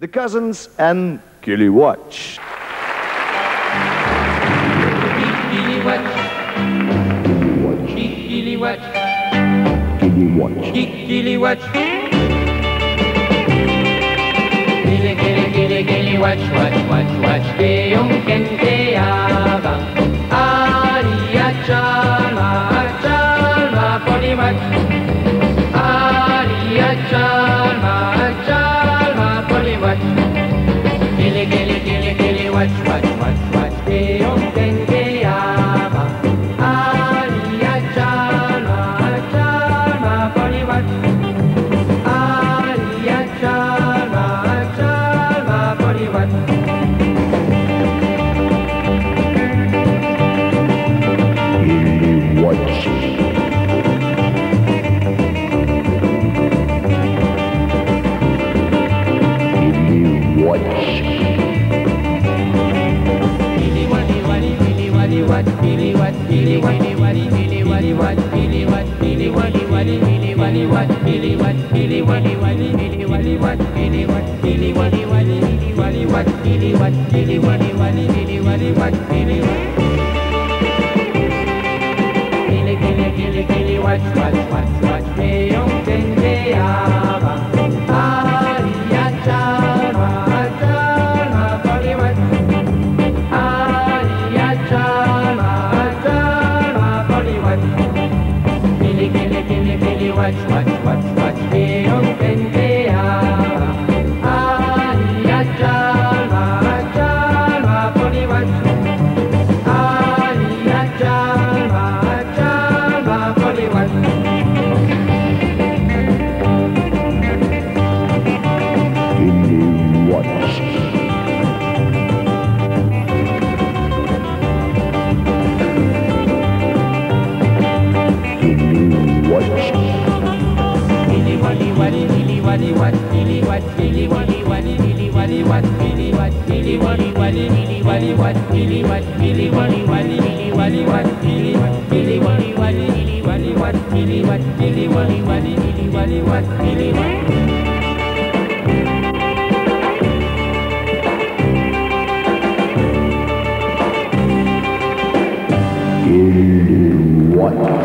The Cousins and Gilly Watch. Gilly Watch. Gilly Watch. Gilly Watch. Gilly Watch. Gilly Watch, watch, que un gente aba. Aria chalma, poli watch. Aria chalma, poli watch. Gilly watch, que un gente aba. Aria chalma, poli watch. Aria chalma, poli watch. What?